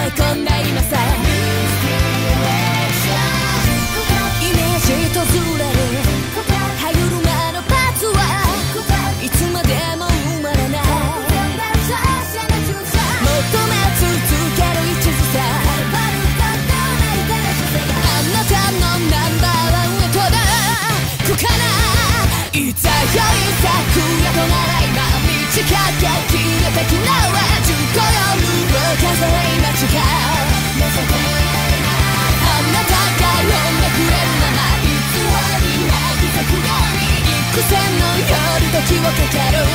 込んで今さイメージとずれる歯車のパーツはいつまでも生まれない求め続ける一途さあなたのナンバーワンへ届くかないざよいさくやとなら今満ち欠けきれた昨日は15夜を数え今違うあなたが呼んでくれるならいつりなく咲くように幾千の夜時をかける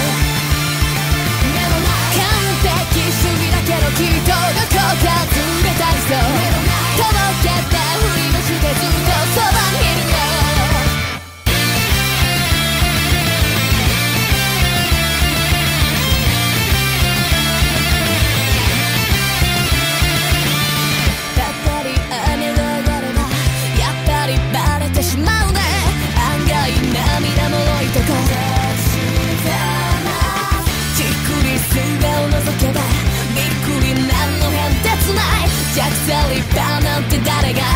完璧主義だけどきっとどこかずれたいそうとぼけて振り向してずっとそばにいるよしまうね案外涙もろいとこじっくり素顔覗けばびっくり何の変哲ないジャックサリッパーなんて誰が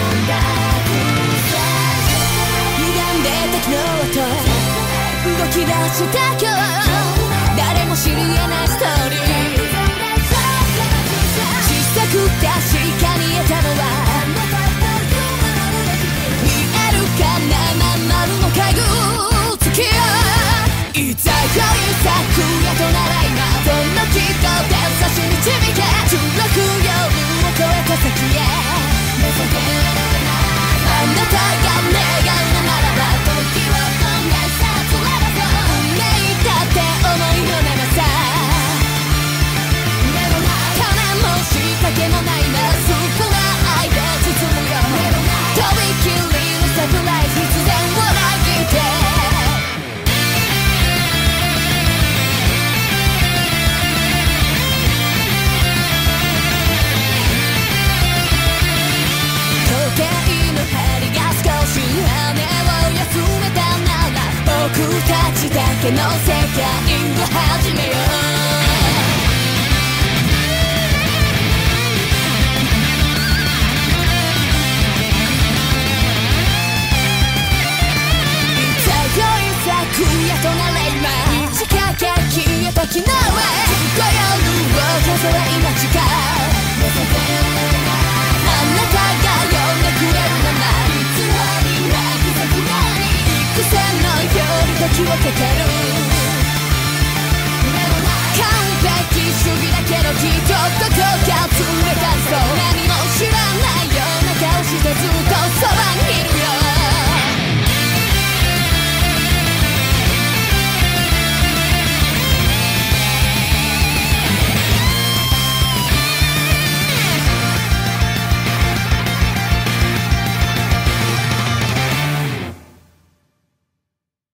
歪んでた昨日と動き出した今日誰も知り得ないストーリー小さく確かに得たのはの介護付き合いいざよいさくやとなら今どんな気候で差し導け16夜を越えた先へあなたが願うのならば時を止めさつればと運命だって思いの長さ種も仕掛けもないな少な愛で包むよとびきりのサプライズ必然僕たちだけの世界を始めよういざよいさくやとなれ今満ち欠け消えた昨日は15夜を数え今違うあなたが呼んでくれるならいつになく咲くように幾千の夜時をかける完璧主義だけどきっとどこかずれたそう何も知らないような顔してずっとそばにいる